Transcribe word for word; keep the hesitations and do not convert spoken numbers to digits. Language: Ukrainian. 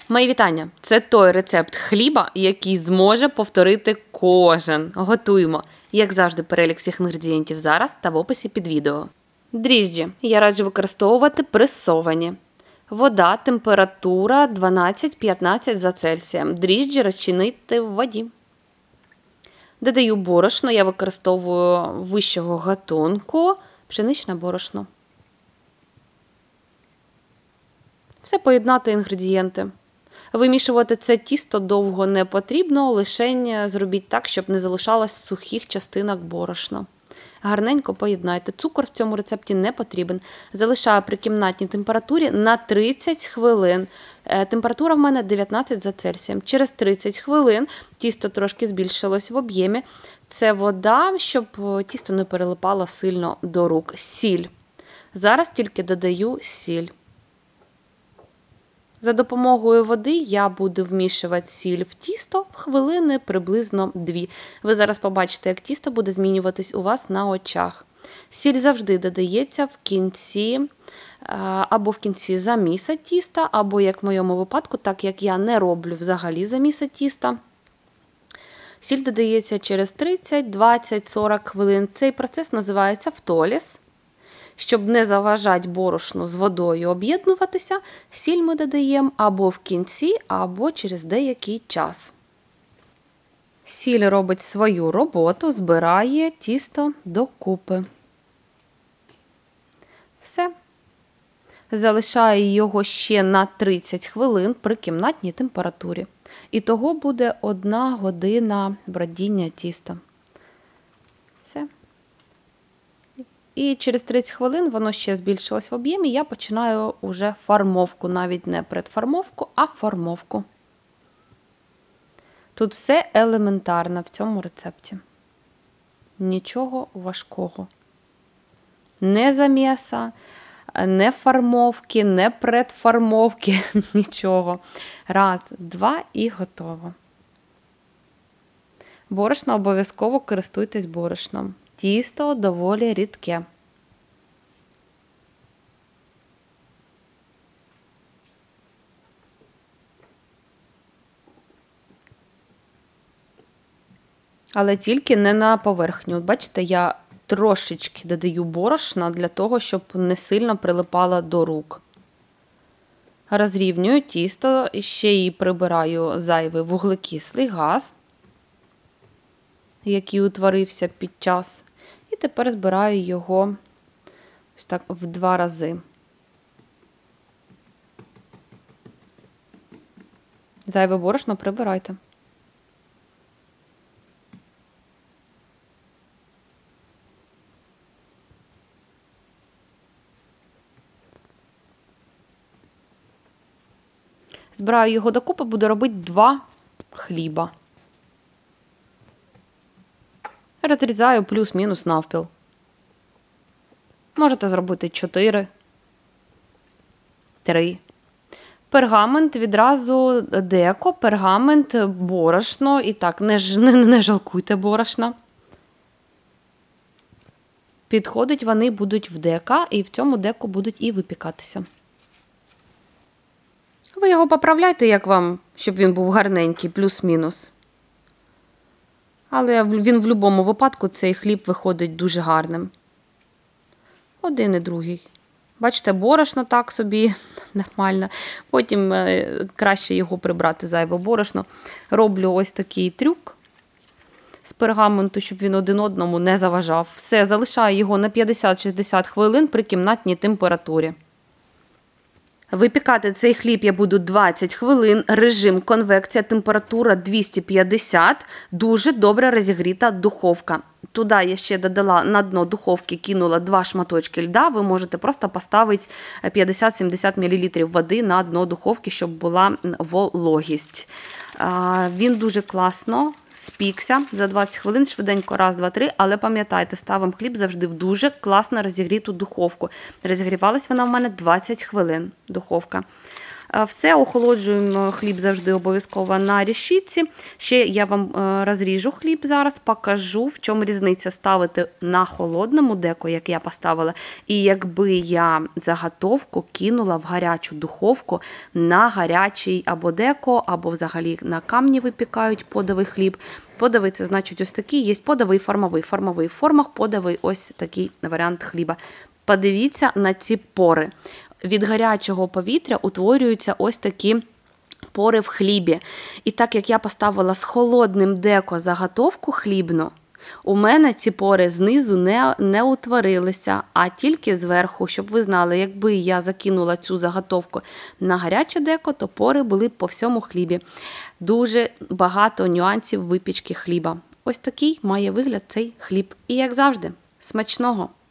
Мої вітання! Це той рецепт хліба, який зможе повторити кожен. Готуємо. Як завжди, перелік всіх інгредієнтів зараз та в описі під відео. Дріжджі я раджу використовувати пресовані. Вода, температура дванадцять-п'ятнадцять за Цельсієм. Дріжджі розчинити в воді. Додаю борошно, я використовую вищого гатунку, пшеничне борошно. Все поєднати інгредієнти. Вимішувати це тісто довго не потрібно, лише зробіть так, щоб не залишалось сухих частинок борошна. Гарненько поєднайте. Цукор в цьому рецепті не потрібен. Залишаю при кімнатній температурі на тридцять хвилин. Температура в мене дев'ятнадцять за Цельсієм. Через тридцять хвилин тісто трошки збільшилось в об'ємі. Це вода, щоб тісто не перелипало сильно до рук. Сіль. Зараз тільки додаю сіль. За допомогою води я буду вмішувати сіль в тісто хвилини приблизно дві. Ви зараз побачите, як тісто буде змінюватись у вас на очах. Сіль завжди додається в кінці, або в кінці заміса тіста, або, як в моєму випадку, так як я не роблю взагалі заміса тіста. Сіль додається через тридцять, двадцять, сорок хвилин. Цей процес називається втоліз. Щоб не заважати борошну з водою об'єднуватися, сіль ми додаємо або в кінці, або через деякий час. Сіль робить свою роботу, збирає тісто докупи. Все. Залишаю його ще на тридцять хвилин при кімнатній температурі. Ітого буде одна година бродіння тіста. Все. І через тридцять хвилин воно ще збільшилось в об'ємі, я починаю уже формовку, навіть не предформовку, а формовку. Тут все елементарно в цьому рецепті. Нічого важкого. Не заміса, не формовки, не предформовки, нічого. Раз, два і готово. Борошно обов'язково користуйтесь борошном. Тісто доволі рідке. Але тільки не на поверхню. От бачите, я трошечки додаю борошна для того, щоб не сильно прилипало до рук. Розрівнюю тісто, ще і прибираю зайвий вуглекислий газ, який утворився під час. І тепер збираю його ось так в два рази. Зайве борошно прибирайте. Збираю його докупи, буду робити два хліба. Розрізаю плюс-мінус навпіл. Можете зробити чотири, три. Пергамент відразу деко, пергамент, борошно. І так, не, не, не жалкуйте борошна. Підходить, вони будуть в дека, і в цьому деку будуть і випікатися. Ви його поправляйте, як вам, щоб він був гарненький, плюс-мінус. Але він в будь-якому випадку, цей хліб виходить дуже гарним. Один і другий. Бачите, борошно так собі, нормально. Потім краще його прибрати, зайве борошно. Роблю ось такий трюк з пергаменту, щоб він один одному не заважав. Все, залишаю його на п'ятдесят-шістдесят хвилин при кімнатній температурі. Випікати цей хліб я буду двадцять хвилин, режим конвекція, температура двісті п'ятдесят, дуже добре розігріта духовка. Туди я ще додала на дно духовки, кинула два шматочки льда, ви можете просто поставити п'ятдесят-сімдесят мілілітрів води на дно духовки, щоб була вологість. Він дуже класно спікся за двадцять хвилин, швиденько, раз, два, три, але пам'ятайте, ставимо хліб завжди в дуже класно розігріту духовку. Розігрівалась вона в мене двадцять хвилин, духовка. Все, охолоджуємо хліб завжди обов'язково на решітці. Ще я вам розріжу хліб зараз, покажу, в чому різниця ставити на холодному деко, як я поставила, і якби я заготовку кинула в гарячу духовку на гарячий або деко, або взагалі на камні випікають подовий хліб. Подовий – це значить ось такий, є подовий, формовий. Формовий в формах, подовий – ось такий варіант хліба. Подивіться на ці пори. Від гарячого повітря утворюються ось такі пори в хлібі. І так як я поставила з холодним деко заготовку хлібну, у мене ці пори знизу не, не утворилися, а тільки зверху. Щоб ви знали, якби я закинула цю заготовку на гаряче деко, то пори були по всьому хлібі. Дуже багато нюансів випічки хліба. Ось такий має вигляд цей хліб. І як завжди, смачного!